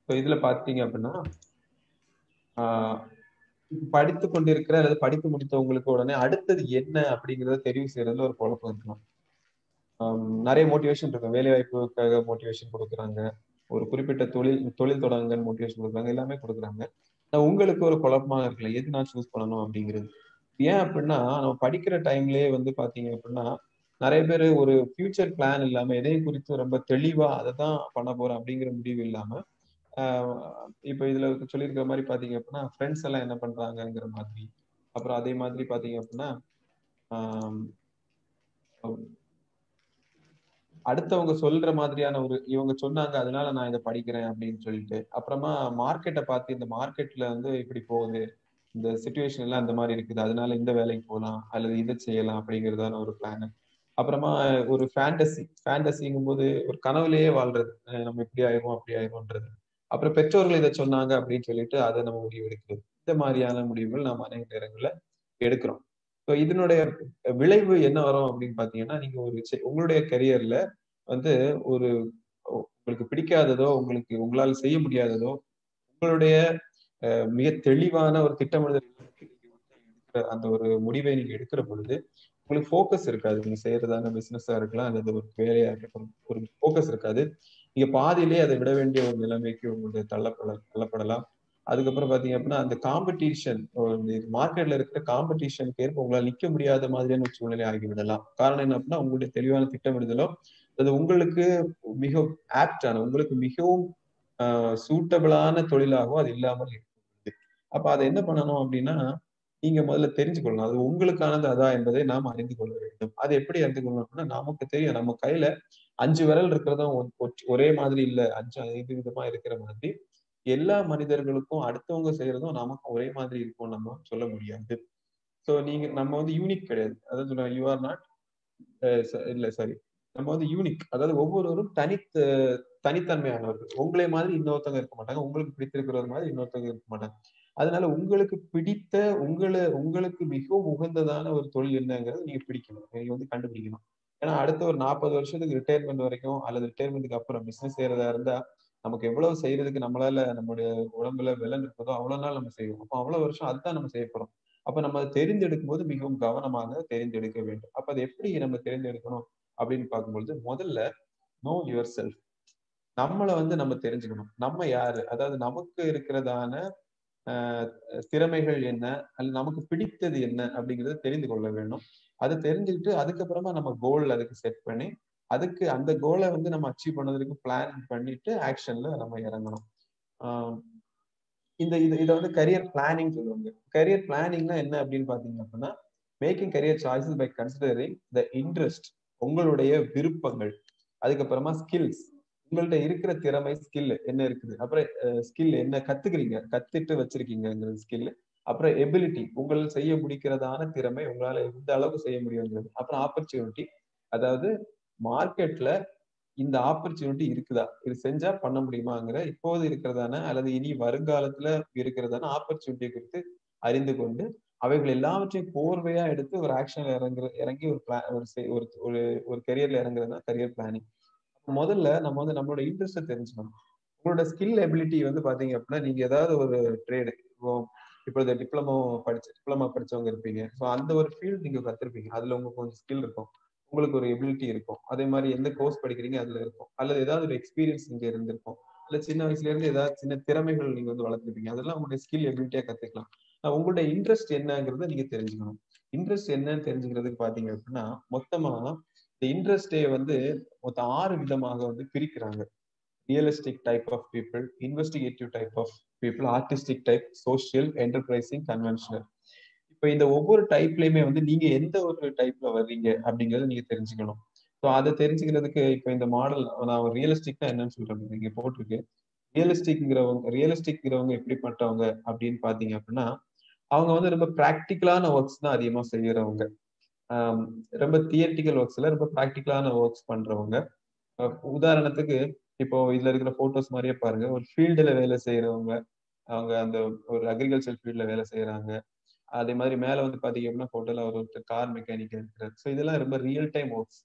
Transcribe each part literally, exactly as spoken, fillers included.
So இதுல பாத்தீங்க அப்படின்னா ஆஹ் படித்து கொண்டிருக்கிற அல்லது படித்து முடித்தவங்களுக்கு உடனே அடுத்தது என்ன அப்படிங்கறத தெரிவு செய்யறதுல ஒரு குழப்பம் இருக்கலாம். ஆஹ் நிறைய மோட்டிவேஷன் இருக்கும். வேலை வாய்ப்புக்காக மோட்டிவேஷன் கொடுக்குறாங்க, ஒரு குறிப்பிட்ட தொழில் தொழில் தொடங்குங்கன்னு மோட்டிவேஷன் கொடுக்குறாங்க, எல்லாமே கொடுக்குறாங்க. ஆனா உங்களுக்கு ஒரு குழப்பமா இருக்குல்ல, எது நான் சூஸ் பண்ணணும் அப்படிங்கிறது. ஏன் அப்படின்னா நம்ம படிக்கிற டைம்லயே வந்து பாத்தீங்க அப்படின்னா நிறைய பேர் ஒரு ஃபியூச்சர் பிளான் இல்லாம எதையும் குறித்து ரொம்ப தெளிவா அதை தான் பண்ண போறேன் அப்படிங்கிற முடிவு இல்லாம ஆஹ் இப்ப இதுல சொல்லியிருக்கிற மாதிரி பாத்தீங்க அப்படின்னா ஃப்ரெண்ட்ஸ் எல்லாம் என்ன பண்றாங்கங்கிற மாதிரி, அப்புறம் அதே மாதிரி பாத்தீங்க அப்படின்னா ஆஹ் அடுத்தவங்க சொல்ற மாதிரியான ஒரு இவங்க சொன்னாங்க அதனால நான் இதை படிக்கிறேன் அப்படின்னு சொல்லிட்டு, அப்புறமா மார்க்கெட்டை பார்த்து இந்த மார்க்கெட்ல வந்து இப்படி போகுது, இந்த சுச்சுவேஷன் எல்லாம் இந்த மாதிரி இருக்குது, அதனால இந்த வேலைக்கு போகலாம் அல்லது இதை செய்யலாம் அப்படிங்கிறதான ஒரு பிளான். அப்புறமா ஒரு ஃபேண்டசி ஃபேண்டசிங்கும் போது ஒரு கனவுலயே வாழ்றது, அஹ் நம்ம இப்படி ஆயிரும் அப்படி ஆயிரும்ன்றது. அப்புறம் பெற்றோர்கள் இதை சொன்னாங்க அப்படின்னு சொல்லிட்டு அதை நம்ம முடிவு எடுக்கிறது. இந்த மாதிரியான முடிவுகள் நாம் அநேக நேரங்கள்ல எடுக்கிறோம். ஸோ இதனுடைய விளைவு என்ன வரும் அப்படின்னு பாத்தீங்கன்னா, நீங்க ஒரு செ- உங்களுடைய கரியர்ல வந்து ஒரு உங்களுக்கு பிடிக்காததோ, உங்களுக்கு உங்களால் செய்ய முடியாததோ, உங்களுடைய அஹ், மிக தெளிவான ஒரு திட்டமிடுதல் இல்லாம நீங்க வந்து எடுக்கிற அந்த ஒரு முடிவை நீங்க எடுக்கிற பொழுது உங்களுக்கு ஃபோக்கஸ் இருக்காது. நீங்க செய்யறதான பிசினஸா இருக்கலாம் அல்லது ஒரு வேலையா இருக்கட்டும், ஒரு ஃபோக்கஸ் இருக்காது. நீங்க பாதியிலேயே அதை விட வேண்டிய ஒரு நிலைமைக்கு உங்களுடைய தள்ளப்பட தள்ளப்படலாம். அதுக்கப்புறம் பாத்தீங்க அப்படின்னா அந்த காம்படிஷன், மார்க்கெட்ல இருக்கிற காம்படிஷனுக்கு ஏற்ப உங்களால் நிக்க முடியாத மாதிரியான ஒரு சூழ்நிலை ஆகிவிடலாம். காரணம் என்ன அப்படின்னா உங்களுடைய தெளிவான திட்டமிடுதலோ அது உங்களுக்கு மிக ஆப்டான, உங்களுக்கு மிகவும் சூட்டபிளான தொழிலாகவும் அது இல்லாமல் இருக்கு. அப்ப அதை என்ன பண்ணணும் அப்படின்னா நீங்க முதல்ல தெரிஞ்சுக்கொள்ளணும் அது உங்களுக்கானது அதா என்பதை நாம் அறிந்து கொள்ள வேண்டும். அது எப்படி அறிந்து கொள்ளணும் அப்படின்னா நமக்கு தெரியும் நம்ம கையில அஞ்சு விரல் இருக்கிறதும் ஒ- ஒ- ஒரே மாதிரி இல்ல, அஞ்சு ஐந்து விதமா இருக்கிற மாதிரி எல்லா மனிதர்களுக்கும் அடுத்தவங்க செய்யறதும் நமக்கும் ஒரே மாதிரி இருக்கும் நம்ம சொல்ல முடியாது. சோ நீங்க நம்ம வந்து யூனிக் கிடையாது, அதாவது யூ ஆர் நாட், இல்ல சாரி, நம்ம வந்து யூனிக், அதாவது ஒவ்வொருவரும் தனித்து தனித்தன்மையானவர்கள். உங்களை மாதிரி இன்னொருத்தவங்க இருக்க மாட்டாங்க, உங்களுக்கு பிடித்திருக்கிற மாதிரி இன்னொருத்தவங்க இருக்க மாட்டாங்க. அதனால உங்களுக்கு பிடித்த உங்களை உங்களுக்கு மிகவும் உகந்ததான ஒரு தொழில் என்னங்கிறது நீங்க பிடிக்கணும், நீங்க வந்து கண்டுபிடிக்கணும். ஏன்னா அடுத்த ஒரு நாற்பது வருஷத்துக்கு ரிட்டையர்மெண்ட் வரைக்கும் அல்லது ரிட்டையர்மெண்ட்டுக்கு அப்புறம் பிசினஸ் செய்யறதா இருந்தா நமக்கு எவ்வளவு செய்யறதுக்கு நம்மளால நம்மளுடைய உடம்புல பலன் இருக்குதோ அவ்வளவு நாள் நம்ம செய்வோம். அப்போ அவ்வளவு வருஷம் அதுதான் நம்ம செய்ய போறோம். அப்ப நம்ம அதை தெரிந்தெடுக்கும் போது மிகவும் கவனமாக தெரிந்தெடுக்க வேண்டும். அப்ப அதை எப்படி நம்ம தெரிந்தெடுக்கணும் அப்படின்னு பார்க்கும்பொழுது முதல்ல நோ யுவர் செல்ஃப். நம்மளை வந்து நம்ம தெரிஞ்சுக்கணும், நம்ம யாரு, அதாவது நமக்கு இருக்கிறதான ஆஹ் திறமைகள் என்ன அல்லது நமக்கு பிடித்தது என்ன அப்படிங்கறத தெரிந்து கொள்ள வேண்டும். அதை தெரிஞ்சுக்கிட்டு அதுக்கப்புறமா நம்ம கோல் அதுக்கு செட் பண்ணி அதுக்கு அந்த கோலை வந்து நம்ம அச்சீவ் பண்ணதுக்கு பிளான் பண்ணிட்டு ஆக்ஷன்ல நம்ம இறங்கணும். ஆஹ் இந்த இது இதை வந்து கரியர் பிளானிங் சொல்லுவாங்க. கரியர் பிளானிங்னா என்ன அப்படின்னு பாத்தீங்க அப்படின்னா making career choices by considering the interest, உங்களுடைய விருப்பங்கள், அதுக்கப்புறமா ஸ்கில்ஸ், உங்கள்ட்ட இருக்கிற திறமை ஸ்கில் என்ன இருக்குது, அப்புறம் ஸ்கில் என்ன கத்துக்கிறீங்க கத்துட்டு வச்சிருக்கீங்கிறது ஸ்கில், அப்புறம் எபிலிட்டி உங்கள் செய்ய முடிக்கிறதான திறமை உங்களால எந்த அளவுக்கு செய்ய முடியுங்கிறது, அப்புறம் ஆப்பர்ச்சுனிட்டி, அதாவது மார்க்கெட்ல இந்த ஆப்பர்ச்சுனிட்டி இருக்குதா, இது செஞ்சா பண்ண முடியுமாங்கிற இப்போது இருக்கிறதான அல்லது இனி வருங்காலத்துல இருக்கிறதான ஆப்பர்ச்சுனிட்டி குறித்து அறிந்து கொண்டு அவைகள் எல்லாவற்றையும் கோர்வையா எடுத்து ஒரு ஆக்ஷன்ல இறங்குற இறங்கி ஒரு பிளான் ஒரு செ- ஒரு ஒரு ஒரு கெரியர்ல இறங்குறது தான் கரியர் பிளானிங். முதல்ல நம்ம வந்து நம்மளோட இன்ட்ரெஸ்ட்டை தெரிஞ்சுக்கணும். உங்களோட ஸ்கில் எபிலிட்டி வந்து பாத்தீங்க அப்படின்னா நீங்க ஏதாவது ஒரு ட்ரேடு, இப்போ இப்போ இந்த டிப்ளமோ படிச்ச டிப்ளமா படிச்சவங்க இருப்பீங்க, ஸோ அந்த ஒரு ஃபீல்டு நீங்க கத்துருப்பீங்க, அதுல உங்களுக்கு கொஞ்சம் ஸ்கில் இருக்கும், உங்களுக்கு ஒரு எபிலிட்டி இருக்கும். அதே மாதிரி எந்த கோர்ஸ் படிக்கிறீங்க அதுல இருக்கும், அல்லது ஏதாவது ஒரு எக்ஸ்பீரியன்ஸ் நீங்க இருந்திருக்கும், இல்ல சின்ன வயசுல இருந்து ஏதாவது சின்ன திறமைகள் நீங்க வந்து வளர்த்துருப்பீங்க, அதெல்லாம் உங்களுடைய ஸ்கில் எபிலிட்டியா கத்துக்கலாம். அஹ் உங்களுடைய இன்ட்ரெஸ்ட் என்னங்கிறத நீங்க தெரிஞ்சுக்கணும். இன்ட்ரெஸ்ட் என்னன்னு தெரிஞ்சுக்கிறதுக்கு பாத்தீங்க அப்படின்னா மொத்தமா இந்த இன்ட்ரெஸ்டே வந்து மொத்தம் ஆறு விதமாக வந்து பிரிக்கிறாங்க. Realistic type of people, investigative type of people, artistic type, social, enterprising, conventional. இப்ப இந்த ஒவ்வொரு டைப்லயுமே வந்து நீங்க எந்த ஒரு டைப்ல வர்றீங்க அப்படிங்கறத நீங்க தெரிஞ்சுக்கணும். ஸோ அதை தெரிஞ்சுக்கிறதுக்கு இப்ப இந்த மாடல் நான் ரியலிஸ்டிக்னா என்னன்னு சொல்றேன் நீங்க போட்டிருக்கு. ரியலிஸ்டிக்ங்கிறவங்க ரியலிஸ்டிக்ங்கிறவங்க எப்படிப்பட்டவங்க அப்படின்னு பாத்தீங்க அப்படின்னா அவங்க வந்து ரொம்ப ப்ராக்டிக்கலான ஒர்க்ஸ் தான் அதிகமா செய்யறவங்க. ஆஹ் ரொம்ப தியரிட்டிக்கல் ஒர்க்ஸ்ல ரொம்ப ப்ராக்டிக்கலான ஒர்க்ஸ் பண்றவங்க. அஹ் உதாரணத்துக்கு இப்போ இதுல இருக்கிற போட்டோஸ் மாதிரியே பாருங்க, ஒரு ஃபீல்டுல வேலை செய்யறவங்க, அவங்க அந்த ஒரு அக்ரிகல்ச்சர் ஃபீல்ட்ல வேலை செய்யறாங்க. அதே மாதிரி மேல வந்து பாத்தீங்க அப்படின்னா போட்டோல ஒரு ஒருத்தர் கார் மெக்கானிக் இருக்கிறார். ஸோ இதெல்லாம் ரொம்ப ரியல் டைம் ஒர்க்ஸ்.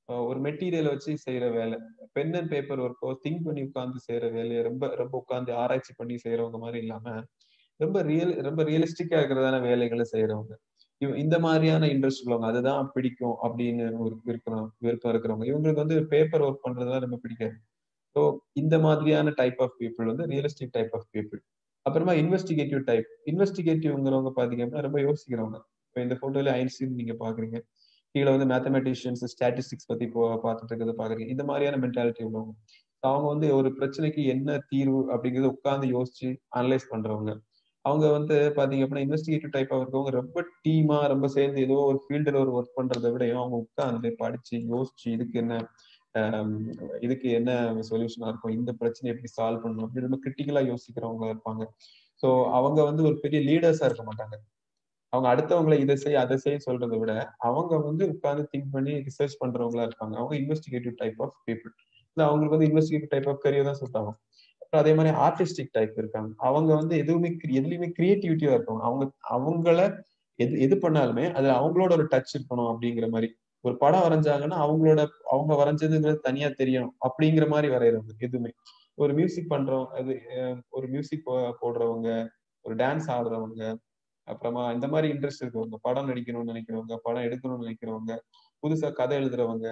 ஒரு மெட்டீரியலை வச்சு செய்யற வேலை, பென் அண்ட் பேப்பர் ஒர்க்கோ திங்க் பண்ணி உட்கார்ந்து செய்யற வேலையை ரொம்ப ரொம்ப உட்கார்ந்து ஆராய்ச்சி பண்ணி செய்யறவங்க மாதிரி இல்லாம ரொம்ப ரியல் ரொம்ப ரியலிஸ்டிக்கா இருக்கிறதான வேலைகளை செய்யறவங்க. இவ இந்த மாதிரியான இன்ட்ரெஸ்ட் உள்ளவங்க அதுதான் பிடிக்கும் அப்படின்னு ஒரு இருக்கிறோம் விருப்பம் இருக்கிறவங்க. இவங்களுக்கு வந்து பேப்பர் ஒர்க் பண்றதுலாம் ரொம்ப பிடிக்காது. ஸோ இந்த மாதிரியான டைப் ஆஃப் பீப்புள் வந்து ரியலிஸ்டிக் டைப் ஆஃப் பீப்புள். அப்புறமா இன்வெஸ்டிகேட்டிவ் டைப். இன்வெஸ்டிகேட்டிவ்ங்கிறவங்க பாத்தீங்க அப்படின்னா ரொம்ப யோசிக்கிறவங்க. இப்ப இந்த போட்டோல ஐன்ஸ்டீன் நீங்க பாக்குறீங்க. கீழே வந்து மேத்தமெட்டிஷியன்ஸ் ஸ்டாட்டிஸ்டிக்ஸ் பத்தி போ பார்த்துட்டு இருக்கிறத பாக்குறீங்க. இந்த மாதிரியான மென்டாலிட்டி உள்ளவங்க. அவங்க வந்து ஒரு பிரச்சனைக்கு என்ன தீர்வு அப்படிங்கறத உட்கார்ந்து யோசிச்சு அனலைஸ் பண்றவங்க. அவங்க வந்து பாத்தீங்க அப்படின்னா இன்வெஸ்டிகேட்டிவ் டைப்பா இருக்கவங்க ரொம்ப டீமா ரொம்ப சேர்ந்து ஏதோ ஒரு ஃபீல்டுல ஒரு ஒர்க் பண்றதை விடையும் அவங்க உட்கார்ந்து படிச்சு யோசிச்சு இதுக்கு என்ன ஆஹ் இதுக்கு என்ன சொல்யூஷனா இருக்கும், இந்த பிரச்சனை எப்படி சால்வ் பண்ணணும் அப்படி ரொம்ப கிரிட்டிக்கலா யோசிக்கிறவங்க இருப்பாங்க. சோ அவங்க வந்து ஒரு பெரிய லீடர்ஸா இருக்க மாட்டாங்க. அவங்க அடுத்தவங்களை இதை செய் அதை செய்ய சொல்றதை விட அவங்க வந்து உட்கார்ந்து திங்க் பண்ணி ரிசர்ச் பண்றவங்களா இருப்பாங்க. அவங்க இன்வெஸ்டிகேட்டிவ் டைப் ஆஃப் பீப்புள். இல்ல அவங்களுக்கு வந்து இன்வெஸ்டிகேட்டிவ் டைப் ஆஃப் கரியர் தான் செட் ஆகும். அப்புறம் அதே மாதிரி ஆர்டிஸ்டிக் டைப் இருக்காங்க. அவங்க வந்து எதுவுமே எதுலையுமே கிரியேட்டிவிட்டியா இருப்பாங்க. அவங்க அவங்கள எது எது பண்ணாலுமே அதுல அவங்களோட ஒரு டச் இருக்கணும் அப்படிங்கிற மாதிரி. ஒரு படம் வரைஞ்சாங்கன்னா அவங்களோட அவங்க வரைஞ்சதுங்கிறது தனியா தெரியணும் அப்படிங்கிற மாதிரி வரைகிறவங்க எதுவுமே. ஒரு மியூசிக் பண்றோம் அது ஒரு மியூசிக் போடுறவங்க, ஒரு டான்ஸ் ஆடுறவங்க, அப்புறமா இந்த மாதிரி இன்ட்ரெஸ்ட் இருக்கவங்க, படம் நடிக்கணும்னு நினைக்கிறவங்க, படம் எடுக்கணும்னு நினைக்கிறவங்க, புதுசா கதை எழுதுறவங்க,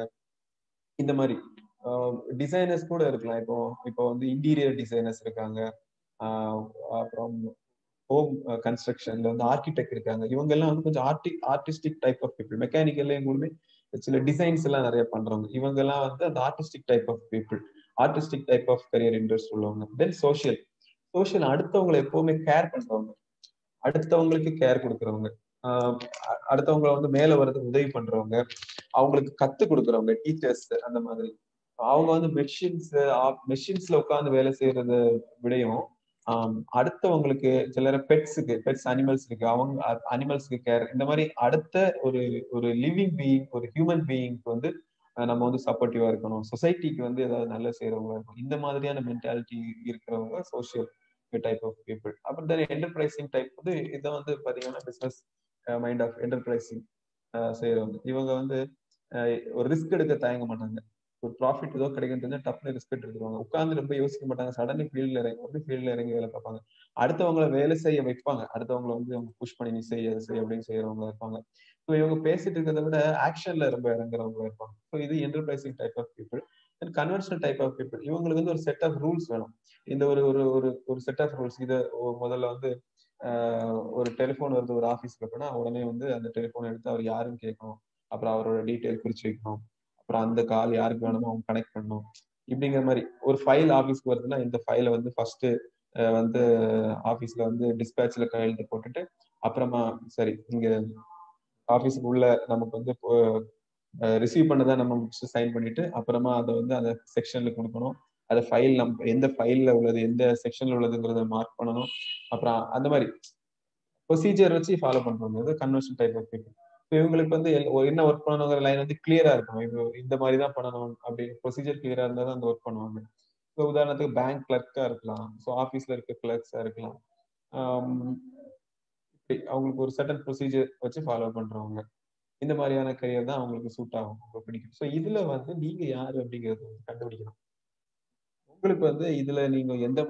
இந்த மாதிரி டிசைனர்ஸ் கூட இருக்கலாம். இப்போ இப்போ வந்து இன்டீரியர் டிசைனர்ஸ் இருக்காங்க. ஆஹ் அப்புறம் ஹோம் கன்ஸ்ட்ரக்ஷன்ல வந்து ஆர்கிடெக்ட் இருக்காங்க. இவங்க எல்லாம் வந்து கொஞ்சம் ஆர்டி ஆர்டிஸ்டிக் டைப் ஆஃப் பீப்புள். மெக்கானிக்கல்லையும் கூடமே சில டிசைன்ஸ் எல்லாம் நிறைய பண்றவங்க. இவங்க எல்லாம் வந்து அந்த artistic type of people. Artistic type of career interest உள்ளவங்க. Then social. சோஷியல் அடுத்தவங்களை எப்பவுமே கேர் பண்றவங்க, அடுத்தவங்களுக்கு கேர் கொடுக்குறவங்க, ஆஹ் அடுத்தவங்களை வந்து மேல வர்றதுக்கு உதவி பண்றவங்க, அவங்களுக்கு கத்து கொடுக்குறவங்க, டீச்சர்ஸ் அந்த மாதிரி. அவங்க வந்து மெஷின்ஸ் மெஷின்ஸ்ல உட்கார்ந்து வேலை செய்யறத விடையும் ஆஹ் அடுத்தவங்களுக்கு சிலர் பெட்ஸுக்கு பெட்ஸ் அனிமல்ஸ் இருக்கு அவங்க அனிமல்ஸ்க்கு கேர், இந்த மாதிரி அடுத்த ஒரு ஒரு லிவிங் பீயிங் ஒரு ஹியூமன் பீயிங்க்கு வந்து நம்ம வந்து சப்போர்ட்டிவா இருக்கணும். சொசைட்டிக்கு வந்து ஏதாவது நல்ல செய்யறவங்களா இருக்கணும். இந்த மாதிரியான மென்டாலிட்டி இருக்கிறவங்க சோசியல் டைப் ஆஃப் பீப்புள். அப்புறம் தென் என்டர்பிரைசிங் டைப் வந்து இதை வந்து பாத்தீங்கன்னா பிசினஸ் மைண்ட் ஆஃப் என்டர்பிரைசிங் செய்யறவங்க. இவங்க வந்து ஒரு ரிஸ்க் எடுக்க தயங்க மாட்டாங்க. ஒரு ப்ராஃபிட் ஏதோ கிடைக்கும் தெரிஞ்சா டப்புனு ரிஸ்க் எடுத்துருவாங்க. உட்கார்ந்து ரொம்ப யோசிக்க மாட்டாங்க. சடனே ஃபீல்ட்ல இறங்கி வந்து ஃபீல்ட்ல இறங்கி வேலை பார்ப்பாங்க. அடுத்தவங்களை வேலை செய்ய வைப்பாங்க. அடுத்தவங்களை வந்து அவங்க புஷ் பண்ணி நீ செய்ய அதை செய்ய அப்படின்னு செய்யறவங்க இருப்பாங்க. ஸோ இவங்க பேசிட்டு இருக்கிறத விட ஆக்ஷன்ல ரொம்ப இறங்குறவங்க இருப்பாங்க. ஸோ இது enterprising type of people. And conventional type of people. இவங்களுக்கு வந்து ஒரு செட் ஆஃப் ரூல்ஸ் வேணும். இந்த ஒரு ஒரு ஒரு செட் ஆஃப் ரூல்ஸ். இதை முதல்ல வந்து ஆஹ் ஒரு டெலிஃபோன் வருது ஒரு ஆஃபீஸ்க்கு அப்படின்னா உடனே வந்து அந்த டெலிஃபோன் எடுத்து அவர் யாருன்னு கேட்கணும். அப்புறம் அவரோட டீட்டெயில் குறிச்சு வைக்கணும். அப்புறம் அந்த கால் யாருக்கு வேணுமோ அவங்க கனெக்ட் பண்ணணும். இப்படிங்கிற மாதிரி ஒரு ஃபைல் ஆஃபீஸ்க்கு வருதுன்னா இந்த ஃபைலை வந்து ஃபர்ஸ்ட் வந்து ஆஃபீஸ்ல வந்து டிஸ்பேட்ச்ல கையெழுத்து போட்டுட்டு அப்புறமா சரி இங்க ஆஃபீஸுக்கு உள்ள நமக்கு வந்து ரிசீவ் பண்ணதான் நம்ம சைன் பண்ணிட்டு அப்புறமா அதை வந்து அந்த செக்ஷன்ல கொடுக்கணும். அதை ஃபைல் நம் எந்த ஃபைல்ல உள்ளது எந்த செக்ஷன்ல உள்ளதுங்கிறத மார்க் பண்ணணும். அப்புறம் அந்த மாதிரி ப்ரொசீஜர் வச்சு ஃபாலோ பண்றது கன்வென்ஷன் டைப் ஆஃப் பீப்புள். இவங்களுக்கு வந்து என்ன ஒர்க் பண்ணணுங்கிற லைன் வந்து கிளியரா இருக்கும். இப்போ இந்த மாதிரி தான் பண்ணணும் அப்படின்னு ப்ரொசீஜர் கிளியரா இருந்தா தான் அந்த ஒர்க் பண்ணுவாங்க. ஸோ உதாரணத்துக்கு பேங்க் கிளர்க்கா இருக்கலாம், ஸோ ஆஃபீஸ்ல இருக்க கிளர்க்ஸா இருக்கலாம். அவங்களுக்கு ஒரு சர்டன் ப்ரொசீஜர் வச்சு ஃபாலோ பண்றவங்க. இந்த மாதிரியான கரியர் தான் அவங்களுக்கு சூட் ஆகும், ரொம்ப பிடிக்கும். ஸோ இதுல வந்து நீங்க யாரு அப்படிங்கறது கண்டுபிடிக்கணும். உங்களுக்கு வந்து இதுல நீங்க எந்த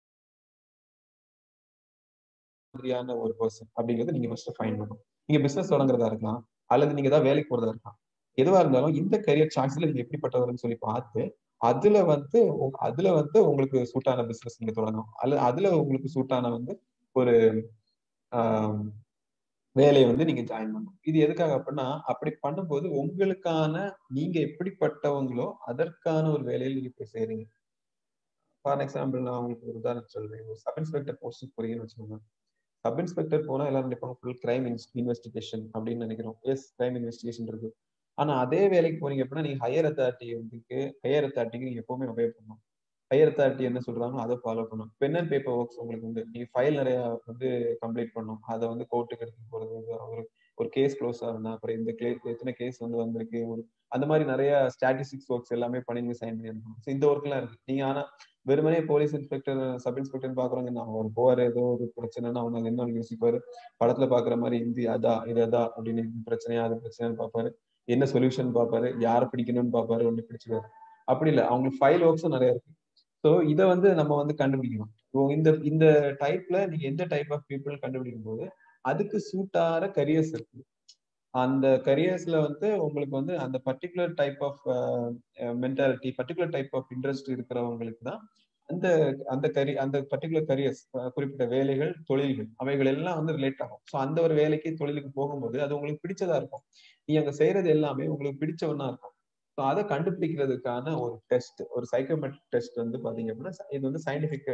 மாதிரியான ஒரு பர்சன் அப்படிங்கறது நீங்க ஃபர்ஸ்ட் ஃபைண்ட் பண்ணணும். நீங்க பிசினஸ் தொடங்குறதா இருக்கலாம், அல்லது நீங்க ஏதாவது வேலைக்கு போறதா இருக்கலாம். எதுவா இருந்தாலும் இந்த கரியர் சாய்ஸ்ல நீங்க எப்படிப்பட்டவர்னு சொல்லி பார்த்து அதுல வந்து அதுல வந்து உங்களுக்கு சூட்டான பிசினஸ் நீங்க தொடங்கணும். அல்லது அதுல உங்களுக்கு சூட்டான வந்து ஒரு ஆஹ் வேலையை வந்து நீங்க ஜாயின் பண்ணணும். இது எதுக்காக அப்படின்னா அப்படி பண்ணும்போது உங்களுக்கான நீங்க எப்படிப்பட்டவங்களோ அதற்கான ஒரு வேலையில் நீங்க போய் சேருங்க. ஃபார் எக்ஸாம்பிள் நான் உங்களுக்கு ஒரு உதாரணம் சொல்றேன். ஒரு சப் இன்ஸ்பெக்டர் போஸ்ட் போறீங்கன்னு வச்சுக்கோங்க. சப் இன்ஸ்பெக்டர் போனா எல்லாரும் நினைப்பாங்க ஃபுல் கிரைம் இன்வெஸ்டிகேஷன் அப்படின்னு நினைக்கிறோம். எஸ், கிரைம் இன்வெஸ்டிகேஷன் இருக்கு. ஆனா அதே வேலைக்கு போறீங்க அப்படின்னா நீங்க ஹையர் அத்தாரிட்டி வந்து ஹையர் அத்தாரிட்டிக்கு நீங்க எப்பவுமே ஒபே பண்ணணும். ஹையர் அத்தாரிட்டி என்ன சொல்றாங்களோ அதை ஃபாலோ பண்ணணும். பென் அண்ட் பேப்பர் ஒர்க்ஸ் உங்களுக்கு வந்து நீங்க ஃபைல் நிறைய வந்து கம்ப்ளீட் பண்ணணும். அதை வந்து கோர்ட்டுக்கு எடுத்துட்டு போறது, ஒரு ஒரு கேஸ் க்ளோஸ் ஆகுனா அப்புறம் இந்த கேஸ் எத்தனை கேஸ் வந்து வந்திருக்கு, ஒரு அந்த மாதிரி நிறைய ஸ்டாட்டிஸ்டிக்ஸ் ஒர்க்ஸ் எல்லாமே பண்ணி நீங்க சைன் பண்ணி அனுப்பணும். இந்த ஒர்க் எல்லாம் இருக்கு. நீங்க ஆனா வெறுமனே போலீஸ் இன்ஸ்பெக்டர் சப் இன்ஸ்பெக்டர் பாக்குறாங்க, நான் அவர் போவாரு ஏதோ ஒரு பிரச்சனைனா அவங்க என்ன யோசிப்பாரு, படத்துல பாக்குற மாதிரி இந்தி அதா இது அதா அப்படின்னு பிரச்சனையா அது பிரச்சனைன்னு பாப்பாரு. என்ன சொல்யூஷன் பார்ப்பாரு, யாரை பிடிக்கணும்னு பார்ப்பாரு, ஒண்ணு பிடிச்சிருவாரு. அப்படி இல்லை, அவங்களுக்கு ஃபைல் ஒர்க்ஸும் நிறைய இருக்கு. ஸோ இதை வந்து நம்ம வந்து கண்டுபிடிக்கணும். இப்போ இந்த இந்த டைப்ல நீங்க எந்த டைப் ஆஃப் பீப்புள் கண்டுபிடிக்கும் போது அதுக்கு சூட் ஆகிற கரியர்ஸ் இருக்கு. அந்த கரியர்ஸ்ல வந்து உங்களுக்கு வந்து அந்த particular type of mentality, particular type of interest இருக்கிறவங்களுக்கு தான் அந்த அந்த கரி அந்த பர்டிகுலர் கரியர்ஸ், குறிப்பிட்ட வேலைகள், தொழில்கள், அவைகள் எல்லாம் வந்து ரிலேட் ஆகும். ஸோ அந்த ஒரு வேலைக்கு தொழிலுக்கு போகும்போது அது உங்களுக்கு பிடிச்சதா இருக்கும். நீ அங்க செய்யறது எல்லாமே உங்களுக்கு பிடிச்ச ஒண்ணா இருக்கும். ஸோ அதை கண்டுபிடிக்கிறதுக்கான ஒரு டெஸ்ட், ஒரு சைக்கோமெட்ரிக் டெஸ்ட் வந்து பாத்தீங்க அப்படின்னா இது வந்து சயின்டிபிக்,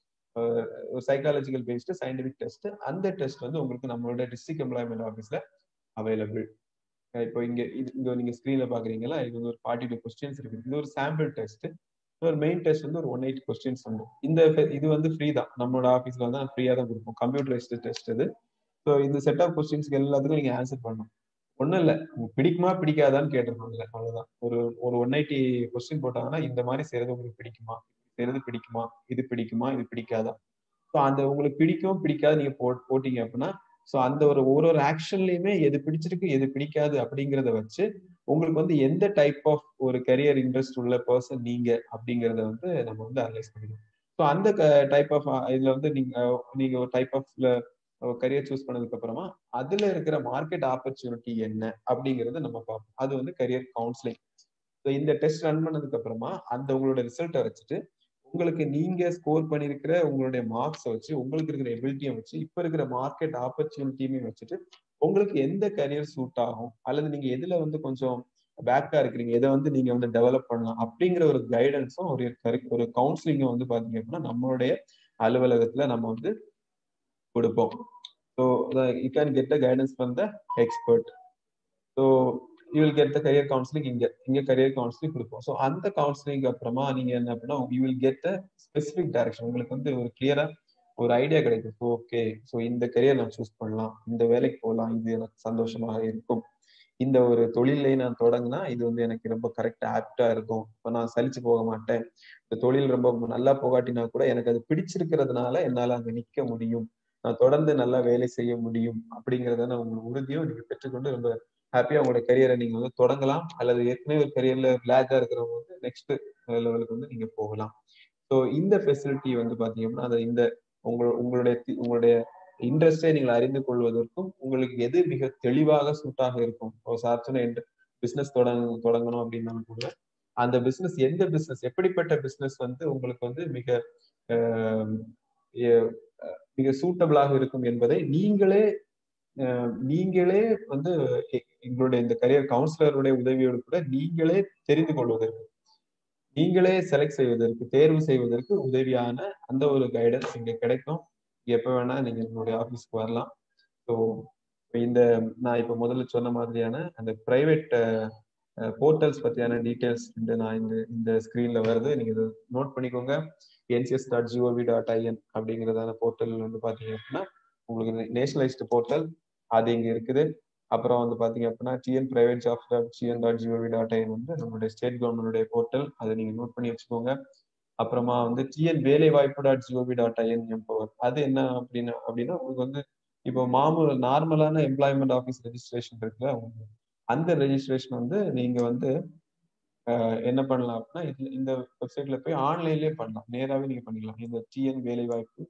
ஒரு சைக்காலஜிக்கல் பேஸ்டு சயின்டிபிக் டெஸ்ட். அந்த டெஸ்ட் வந்து உங்களுக்கு நம்மளோட டிஸ்ட்ரிக்ட் எம்ப்ளாய்மெண்ட் ஆஃபீஸ்ல அவைலபிள். இப்போ இங்க இது இங்க நீங்க ஸ்கிரீன்ல பாக்குறீங்களா, இது வந்து ஒரு ஃபார்ட்டி டூ கொஸ்டின்ஸ் இருக்கு. இது ஒரு சாம்பிள் டெஸ்ட். ஒரு மெயின் டெஸ்ட் வந்து ஒரு ஒன் எயிட்டி கொஸ்டின்ஸ் வந்து இந்த இது வந்து ஃப்ரீ தான். நம்மளோட ஆஃபீஸ்ல வந்து ஃப்ரீயா தான் கொடுப்போம். கம்ப்யூட்டரைஸ்டு டெஸ்ட் இது. ஸோ இந்த செட் ஆஃப் கொஸ்டின்ஸ்க்கு எல்லாத்துக்கும் நீங்க ஆன்சர் பண்ணணும். ஒன்றும் இல்லை, பிடிக்குமா பிடிக்காதான்னு கேட்டிருக்காங்க, அவ்வளவுதான். ஒரு ஒரு ஒன் எயிட்டி கொஸ்டின் போட்டாங்கன்னா இந்த மாதிரி செய்யறது உங்களுக்கு பிடிக்குமா, செய்யறது பிடிக்குமா, இது பிடிக்குமா, இது பிடிக்காதா. ஸோ அந்த உங்களுக்கு பிடிக்கும் பிடிக்காது நீங்க போ போட்டீங்க அப்படின்னா ஸோ அந்த ஒரு ஒரு ஒரு ஆக்ஷன்லயுமே எது பிடிச்சிருக்கு எது பிடிக்காது அப்படிங்கிறத வச்சு உங்களுக்கு வந்து எந்த டைப் ஆஃப் ஒரு கரியர் இன்ட்ரெஸ்ட் உள்ள பர்சன் நீங்க அப்படிங்கிறத வந்து நம்ம வந்து அனலைஸ் பண்ணிடுவோம். ஸோ அந்த டைப் ஆஃப் இதுல வந்து நீங்க நீங்க ஒரு டைப் ஆஃப்ல கரியர் சூஸ் பண்ணதுக்கு அப்புறமா அதுல இருக்கிற மார்க்கெட் ஆப்பர்ச்சுனிட்டி என்ன அப்படிங்கறத நம்ம பார்ப்போம். அது வந்து கரியர் கவுன்சிலிங். இந்த டெஸ்ட் ரன் பண்ணதுக்கு அப்புறமா அந்த உங்களோட ரிசல்ட்டை வச்சுட்டு உங்களுக்கு நீங்க ஸ்கோர் பண்ணிருக்கிற உங்களுடைய மார்க்ஸை வச்சு, உங்களுக்கு இருக்கிற எபிலிட்டியை வச்சு, இப்ப இருக்கிற மார்க்கெட் ஆப்பர்ச்சுனிட்டியுமே வச்சுட்டு உங்களுக்கு எந்த கரியர் சூட் ஆகும், அல்லது நீங்க எதுல வந்து கொஞ்சம் பேக்கா இருக்கிறீங்க, எதை வந்து நீங்க வந்து டெவலப் பண்ணலாம் அப்படிங்கிற ஒரு கைடன்ஸும் ஒரு ஒரு கவுன்சிலிங்கும் வந்து பாத்தீங்க அப்படின்னா நம்மளுடைய அலுவலகத்துல நம்ம வந்து கொடுப்போம். So you can get the guidance from the expert. So you will get the career counselling. இங்க இங்க கரியர் கவுன்சிலிங் கொடுப்போம். ஸோ அந்த கவுன்சிலிங் அப்புறமா நீங்க என்ன அப்படின்னா you will get the specific direction. உங்களுக்கு வந்து ஒரு கிளியரா ஒரு ஐடியா கிடைக்கும். ஓகே, ஸோ இந்த கரியர் நான் சூஸ் பண்ணலாம், இந்த வேலைக்கு போகலாம், இது எனக்கு சந்தோஷமாக இருக்கும், இந்த ஒரு தொழிலை நான் தொடங்கினா இது வந்து எனக்கு ரொம்ப கரெக்டா ஆப்டா இருக்கும், இப்போ நான் சலிச்சு போக மாட்டேன், இந்த தொழில் ரொம்ப நல்லா போகாட்டினா கூட எனக்கு அது பிடிச்சிருக்கிறதுனால என்னால அங்க நிக்க முடியும், நான் தொடர்ந்து நல்லா வேலை செய்ய முடியும் அப்படிங்கிறத உங்களுக்கு உறுதியும் நீங்க பெற்றுக்கொண்டு ரொம்ப ஹாப்பியா உங்களோட கரியரை நீங்க வந்து தொடங்கலாம். அல்லது ஏற்கனவே ஒரு கரியர்ல பிளாக்கா இருக்கிறவங்க வந்து நெக்ஸ்ட் லெவலுக்கு வந்து நீங்க போகலாம். ஸோ இந்த ஃபெசிலிட்டி வந்து பாத்தீங்கன்னா அதை இந்த உங்க உங்களுடைய உங்களுடைய இன்ட்ரெஸ்டை நீங்கள் அறிந்து கொள்வதற்கும் உங்களுக்கு எது மிக தெளிவாக சூட்டாக இருக்கும். சார்ச்சுன்னு பிசினஸ் தொடங்க தொடங்கணும் அப்படின்னாலும் கூட அந்த பிசினஸ் எந்த பிசினஸ், எப்படிப்பட்ட பிசினஸ் வந்து உங்களுக்கு வந்து மிக மிக சூட்டபிளாக இருக்கும் என்பதை நீங்களே நீங்களே வந்து எங்களுடைய இந்த கரியர் கவுன்சிலருடைய உதவியோடு கூட நீங்களே தெரிந்து கொள்வதற்கு, நீங்களே செலக்ட் செய்வதற்கு, தேர்வு செய்வதற்கு உதவியான அந்த ஒரு கைடன்ஸ் இங்க கிடைக்கும். எப்ப வேணா நீங்க என்னுடைய ஆபீஸ்க்கு வரலாம். ஸோ இந்த நான் இப்ப முதல்ல சொன்ன மாதிரியான அந்த பிரைவேட் போர்ட்டல்ஸ் பத்தியான டீடைல்ஸ் இந்த நான் இந்த இந்த ஸ்கிரீன்ல வருது, நீங்க இதை நோட் பண்ணிக்கோங்க. NCS dot gov dot in அப்படிங்கிறதான போர்ட்டல் வந்து பாத்தீங்க அப்படின்னா உங்களுக்கு நேஷனலைஸ்டு போர்ட்டல் அது இங்க இருக்குது. அப்புறம் வந்து பாத்தீங்க அப்படின்னா TN private jobs dot GN dot gov dot in வந்து நம்மளுடைய ஸ்டேட் கவர்மெண்டுடைய போர்ட்டல், அதை நீங்க நோட் பண்ணி வச்சுக்கோங்க. அப்புறமா வந்து டிஎன் வேலை வாய்ப்பு dot gov dot in empower, அது என்ன அப்படின்னு அப்படின்னா உங்களுக்கு வந்து இப்போ மாமூல் நார்மலான எம்ப்ளாய்மெண்ட் ஆஃபீஸ் ரெஜிஸ்ட்ரேஷன் இருக்குல்ல, அந்த ரெஜிஸ்ட்ரேஷன் வந்து நீங்க வந்து என்ன பண்ணலாம் அப்படின்னா இந்த வெப்சைட்ல போய் ஆன்லைன்லயே பண்ணலாம், நேராவே நீங்க பண்ணிக்கலாம். இந்த டிஎன் வேலை வாய்ப்பு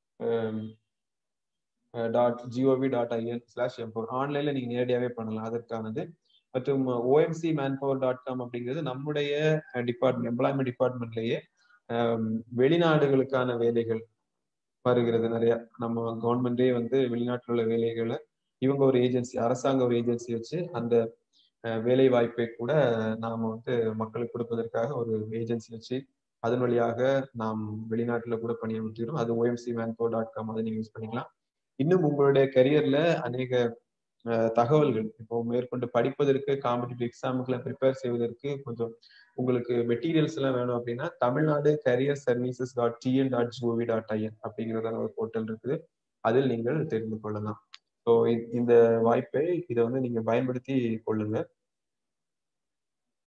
dot gov dot in slash empower ஆன்லைன்ல நீங்க நேரடியாவே பண்ணலாம் அதற்கானது. மற்றும் ஓஎம்சி மேன்பவர் டாட் காம் அப்படிங்கிறது நம்முடைய டிபார்ட்மெண்ட் எம்ப்ளாய்மெண்ட் டிபார்ட்மெண்ட்லயே வெளிநாடுகளுக்கான வேலைகள் வருகிறது நிறைய. நம்ம கவர்மெண்டே வந்து வெளிநாட்டில் உள்ள வேலைகளை இவங்க ஒரு ஏஜென்சி, அரசாங்க ஒரு ஏஜென்சி வச்சு அந்த வேலை வாய்ப்பை கூட நாம வந்து மக்களுக்கு கொடுப்பதற்காக ஒரு ஏஜென்சி வச்சு அதன் வழியாக நாம் வெளிநாட்டுல கூட பணியாற்றுகிறோம். அது ஓஎம்சி மேன்பவர் டாட் காம், அதை நீங்க யூஸ் பண்ணிக்கலாம். இன்னும் உங்களுடைய கரியர்ல அநேக தகவல்கள் இப்போ மேற்கொண்டு படிப்பதற்கு, காம்படிட்டிவ் எக்ஸாமுக்குலாம் ப்ரிப்பேர் செய்வதற்கு கொஞ்சம் உங்களுக்கு மெட்டீரியல்ஸ் எல்லாம் வேணும் அப்படின்னா Tamil Nadu career services dot TN dot gov dot in அப்படிங்கிறதான ஒரு போர்ட்டல் இருக்குது, அதில் நீங்கள் தெரிந்து கொள்ளலாம். ஸோ இந்த வாய்ப்பை இதை வந்து நீங்க பயன்படுத்தி கொள்ளுங்க.